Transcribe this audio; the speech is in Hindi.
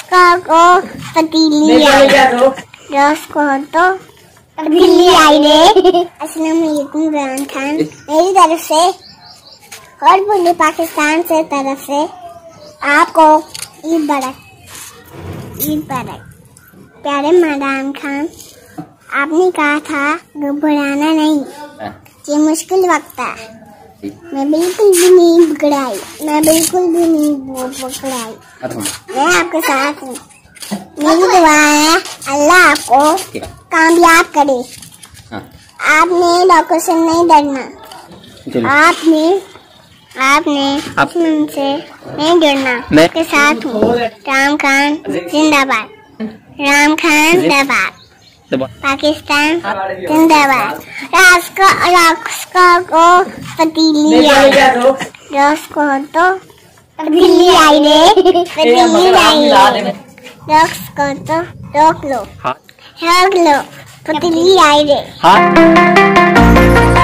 रॉक्स को पतीली आई, रॉक्स को तो पतीली आई रे। अस्सलाम वालेकुम इमरान खान, मेरी तरफ से और पूरे पाकिस्तान से तरफ से आपको ईद मुबारक, ईद मुबारक। प्यारे इमरान खान, आपने कहा था घबराना नहीं, ये मुश्किल वक्त है। मैं बिल्कुल भी नहीं बिगड़ाई, मैं बिल्कुल भी नहीं बिगड़ाई, मैं आपके साथ हूँ। मेरी दुआ है अल्लाह आपको कामयाब करे। आपने डॉक्टर से नहीं डरना, आपने दुश्मन से नहीं डरना। मैं आपके साथ हूँ। राम खान जिंदाबाद, राम खान जिंदाबाद, पाकिस्तान जिंदाबाद। रॉक्स को पतीली आई, रॉक्स को तो पतीली आई रे, पतीली आई। रॉक्स को तो रोक लो, पतीली आई रे।